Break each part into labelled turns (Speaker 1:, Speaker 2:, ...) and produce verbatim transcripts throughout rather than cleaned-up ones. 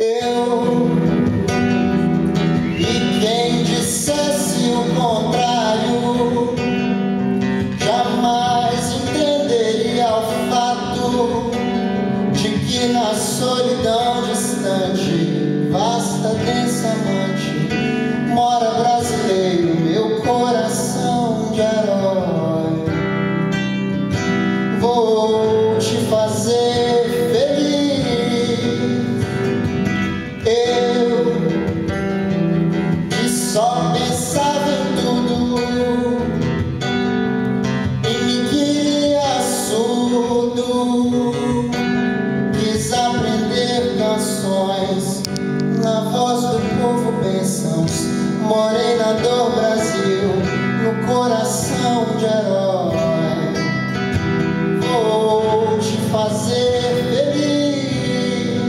Speaker 1: Eu, e quem dissesse o contrário, jamais entenderia o fato de que na solidão distante, vasta, densa amante, mora brasileiro, meu coração de herói. Vou te fazer feliz, eu que só pensava em tudo e me queria surdo, quis aprender canções na voz do povo, bênçãos, morei na dor, Brasil, no coração de herói. Vou te fazer feliz,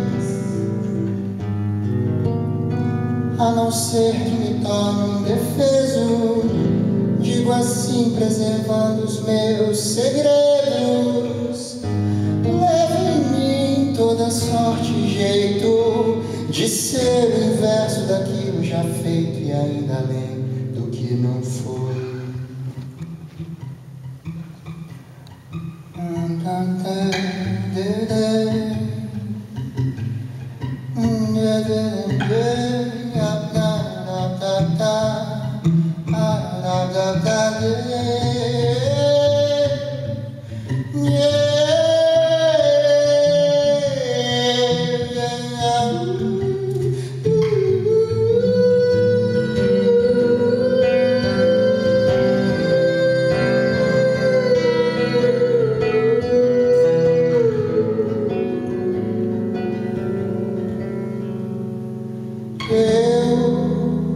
Speaker 1: a não ser que me torne indefeso, digo assim, preservando os meus segredos. Leve em mim toda sorte e jeito de ser o inverso daquilo já feito e ainda além do que não foi. Eu,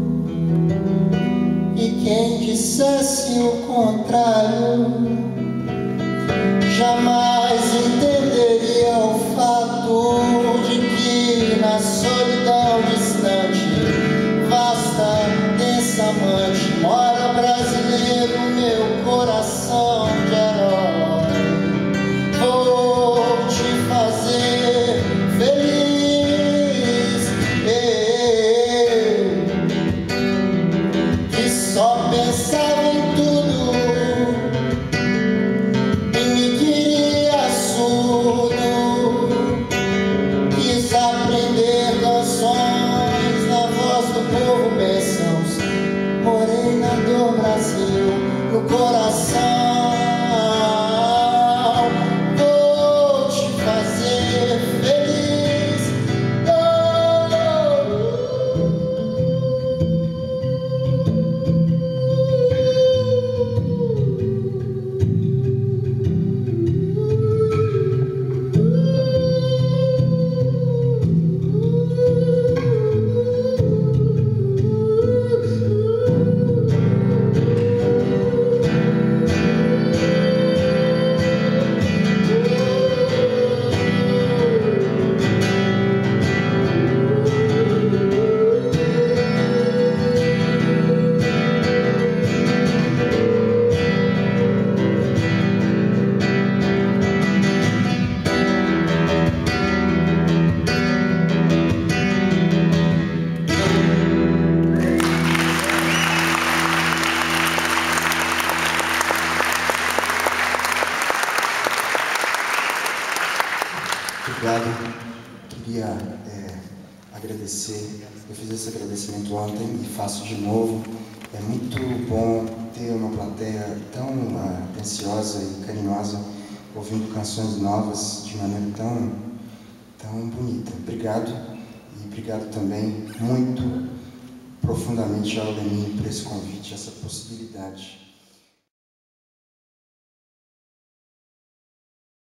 Speaker 1: e quem dissesse o contrário, jamais entenderia o fato de que na solidão distante, vasta, densa amante, mora brasileiro, meu coração de herói. Vou te fazer feliz, eu que só pensava em tudo e me queria surdo, quis aprender canções na voz do povo, bênçãos, morei na dor, Brasil, no coração. Vou te fazer feliz, oh.
Speaker 2: Obrigado. Queria é, agradecer. Eu fiz esse agradecimento ontem e faço de novo. É muito bom ter uma plateia tão uh, atenciosa e carinhosa, ouvindo canções novas de maneira tão, tão bonita. Obrigado. E obrigado também muito profundamente ao Lenin por esse convite, essa possibilidade.